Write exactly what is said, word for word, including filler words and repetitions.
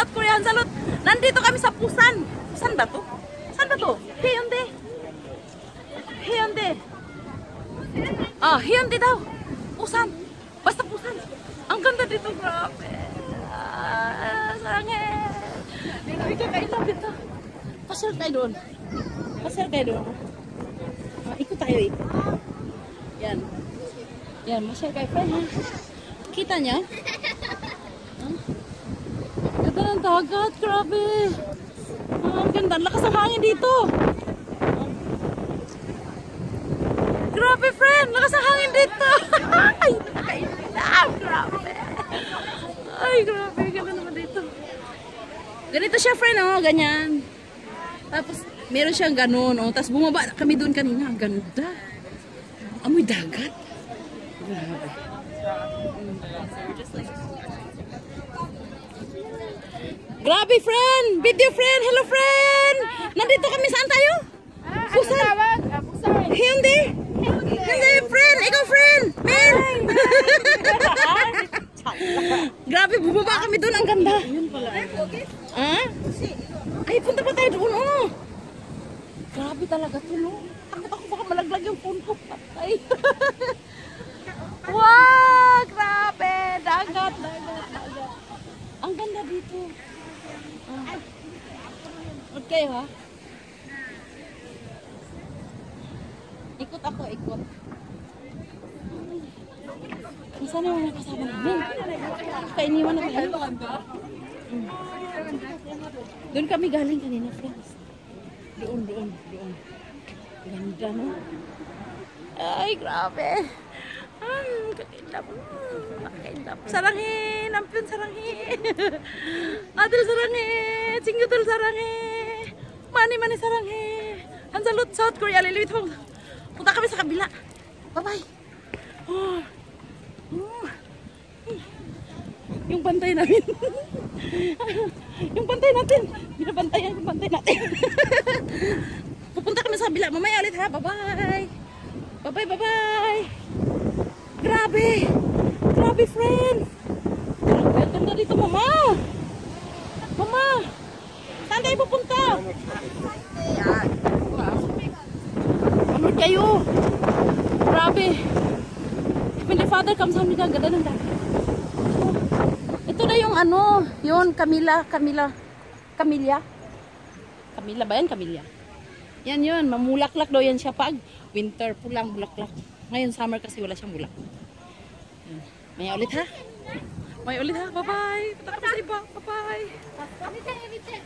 South Korea. Salud. Nandito kami sa Pusan. Pusan ba to? Saan ba to? Heaundae. Heaundae. Ah, Heaundae daw. Pusan. Basta Pusan. Ang ganda dito, grabe. Ah, sarangin. Dito, ikaw kailan dito. Pasyal tayo doon. Pasyal tayo doon. Ah, ikot tayo, ikot. Yan. Yan, masyal kayo, friend, ha? Kita niya? Huh? Ganda ng dagat, grabe. Ah, ang ganda. Lakas ang hangin dito. Ah. Grabe, friend. Lakas ang hangin dito. Ay, nakailam. Grabe. Ay, grabe. Ganda naman dito. Ganito siya, friend, oh. Ganyan. Tapos, meron siyang ganun, oh. Tapos, bumaba kami doon kanina. Ang ganda. Amoy dagat. Grabe. Grabe, friend! Video friend! Hello, friend! Nandito kami, saan tayo? Pusan! Heaundae! Heaundae, friend! Ikaw, friend! Men! Grabe, bumaba kami doon. Ang ganda. Ah? Ay, punta pa tayo doon, oh! Grabe talaga to, no? Takot ako baka malaglag yung phone ko. Patay. Wow! Grabe! Dagat, dagat, dagat. Ang ganda dito. Ah. Okay, ha? Ikot ako, ikot. Saan yung mga kasama namin? Kainiwan na tayo. Hmm. Doon kami galing kanina, friends. Doon, doon, doon. Ganda, no? Ay, grabe. Ay, kakilap. Kakilap. Sarangin! Ampion, sarangin! Adil, sarangin! Singgutul, sarangin! Mani, mani, sarangin! Hansalut, South Korea, lilibit mo. Punta kami sa kabila. Bye-bye! Oh. Oh. Yung bantay namin. Yung bantay natin. Binabantayan yung bantay natin. Pupunta kami sa kabila. Mamaya ulit, ha? Bye-bye! Bye-bye, bye-bye! Grabe! Grabe, friend! Grabe, ang ganda dito, mama! Mama! Saan tayo pupunta? Ano kayo? Grabe! When the Father comes home, ganda ng dagat. Ito na yung ano, yun, Camila, Camila, Camilla. Camilla ba yan? Camilla. Yan yun, mamulaklak daw yan siya pag winter, pulang bulaklak. Ngayon summer kasi wala siyang bulak. May ulit, ha? May ulit, ha? Bye-bye! Punta ka sa iba. Bye-bye!